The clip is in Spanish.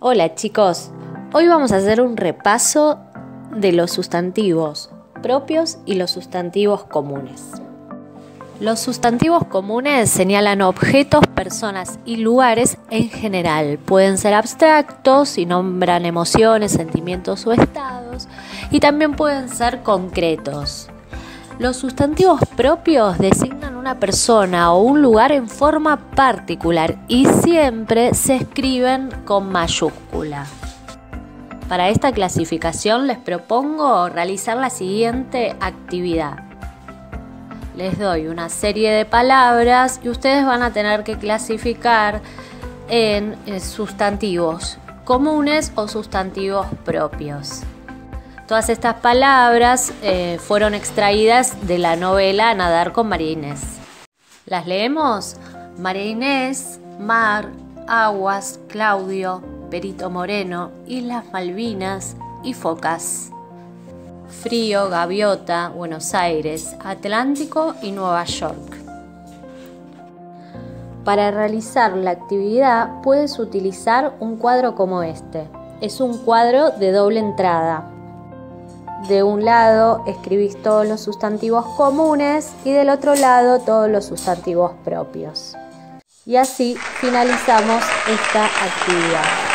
Hola chicos, hoy vamos a hacer un repaso de los sustantivos propios y los sustantivos comunes. Los sustantivos comunes señalan objetos, personas y lugares en general. Pueden ser abstractos y nombran emociones, sentimientos o estados, y también pueden ser concretos. Los sustantivos propios designan una persona o un lugar en forma particular y siempre se escriben con mayúscula. Para esta clasificación les propongo realizar la siguiente actividad. Les doy una serie de palabras y ustedes van a tener que clasificar en sustantivos comunes o sustantivos propios. Todas estas palabras fueron extraídas de la novela Nadar con María Inés. ¿Las leemos? María Inés, mar, aguas, Claudio, Perito Moreno, Islas Malvinas y focas. Frío, gaviota, Buenos Aires, Atlántico y Nueva York. Para realizar la actividad puedes utilizar un cuadro como este. Es un cuadro de doble entrada. De un lado escribís todos los sustantivos comunes y del otro lado todos los sustantivos propios. Y así finalizamos esta actividad.